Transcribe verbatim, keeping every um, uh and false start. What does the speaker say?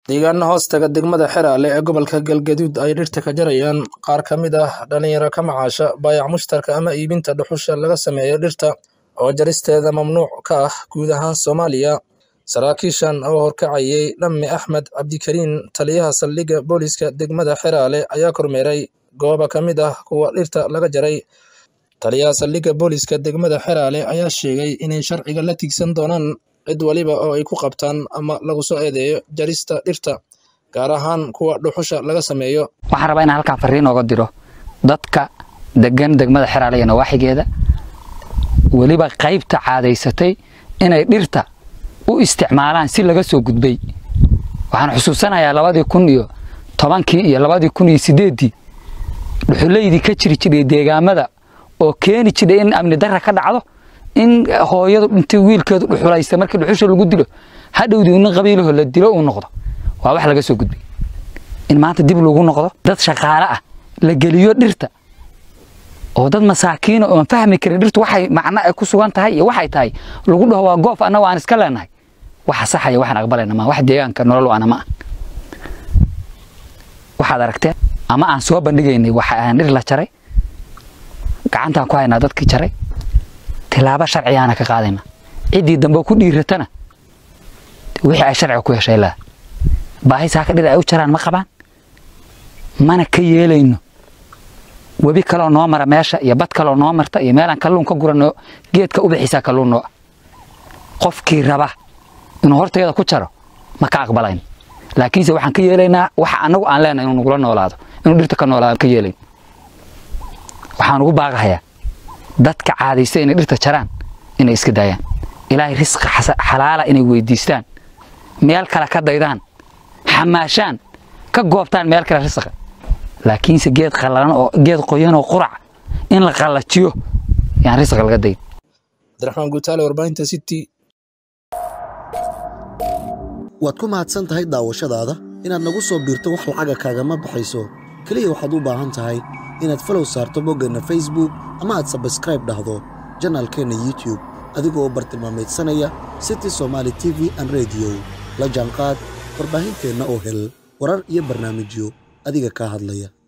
deegaano hoostaga degmada Xeraale ee gobolka Galgaduud ay dhirta ka jarayaan qaar ka mid ah dhalinyaro ka macaasha baayac mushtarka ama iibinta dhuxusha laga sameeyo dhirta oo jaristeeda mamnuuc ka ah guud ahaan Soomaaliya. Saraakiishan oo horkacayay Dhamme Axmed Cabdikariin taliyaha saldhigga booliska degmada Xeraale ayaa kormeeray goobo ka mid ah kuwa dhirta laga jaray. Taliyaha saldhigga booliska degmada Xeraale ayaa sheegay inay sharciga la tigsan doonaan cid waliba oo ay ku qabtaan ama lagu soo eedeeyo jarista dhirta gaar ahaan kuwa dhuxusha laga sameeyo. waxaan rabaa in halka fariin uga diro dadka degan degmada Xeraale iyo nawaaxigeeda waliba qaybta caadaysatay inay dhirta u isticmaalaan si laga soo gudbay. waxaan xusuusanayaa labadii kun iyo tobankii iyo labadii kun iyo sideedii dhuxuleydii ka jiri jiray deegaamada oo keeni jiray in amni darra ka dhacdo in hooyadu intii wiilkeedu dhuxulaysta markii dhuxusha lagu dilo hadhowdii uu qabiilaha la dilo uu noqdo waa wax laga soo gudbay. in maanta dib lagu noqdo dad shaqaale ah la geliyo dhirta oo dad masaakiin oo fahmi karin dhirtu waxay macna ay ku sugan tahay iyo waxay tahay lagu dhaho waa goof anna waan iska leenahay waxa sax ah waxaan aqbalayna ma wax deegaanka nolol waana ma waxaad aragtay ama aan soo bandhigaynay waxa aan dhir la jaray gacanta ku haynaa dadkii jaray tilaabo sharciyaana ka qaadayna cidii dambe ku dhiiratana wixii ay sharci ku yeeshay la baahi saaka dhir ay u jaraan ma qabaan mana ka yeelayno wabi kale oo noo mara meesha iyo bad kale oo noo marta iyo meelan kalluun ka gurano geedka u bixisa kalluun noo qofkii raba inuu horteeda ku jaro ma ka aqbalayn laakiinse waxaan ka yeelaynaa waxa anagu aan leenahay inuu nagula noolaado inuu dhirta ka noolaado ka yeelayn waxaan ugu baaqayaa dadka caadaysta inay dhirta jaraan inay iska daayaan ilaahay risq xalaala inay weydiistaan meel kale ka daydaan xamaashaan ka goobtaan meel kale risq laakiinse geed qallalan oo geed qoyan oo qurac in la qallajiyo yaan risq laga dayn. Abdiraxmaan Gutaale warbaahinta City. waad ku mahadsan tahay daawashadaada inaad nagu soo biirto wax lacaga kaagama baxayso kaliya waxaad u baahan tahay inaad follow saarto boggeenna Facebook ama aad subscribe dhahdo channelkeena YouTube adigoo bartilmaameedsanaya City Somali T V and Radio la jaanqaad warbaahinteena oo hel warar iyo barnaamijyo adiga ka hadlaya.